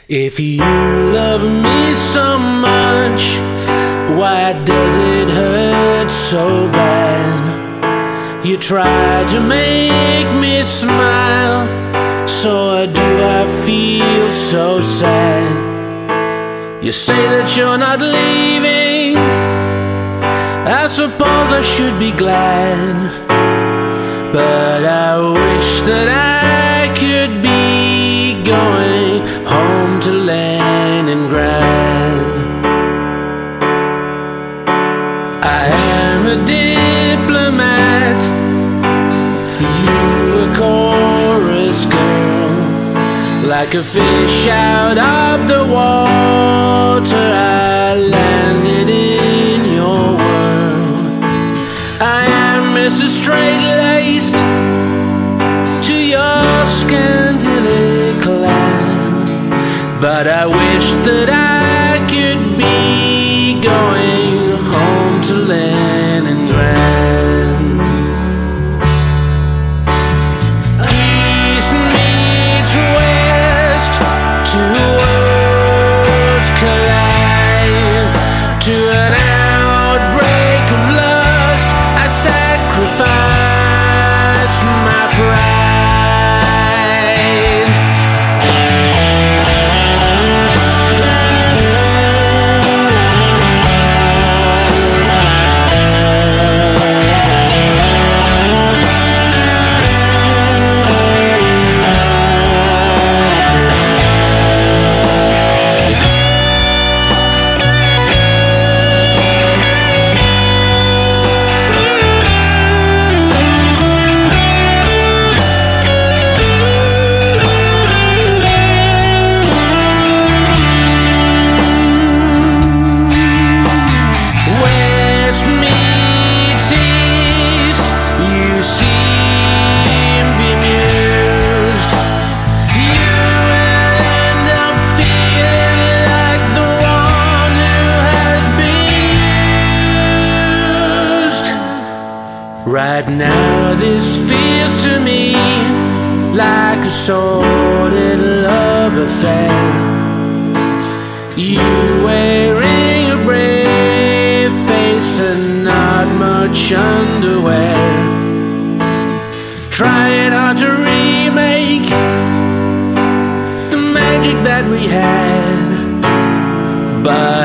If you love me so much, why does it hurt so bad? You try to make me smile, so do I feel so sad. You say that you're not leaving, I suppose I should be glad, but I wish that I could be going home to Leningrad. I am a diplomat, you a chorus girl. Like a fish out of the water, I landed in your world. I am Mr. Straight-laced to your scantily-clad, but I wish that I could be going home to Leningrad. East meets west, two worlds collide. To an outbreak of lust, I sacrifice my pride. Right now this feels to me like a sordid love affair. You wearing a brave face and not much underwear, trying hard to remake the magic that we had, but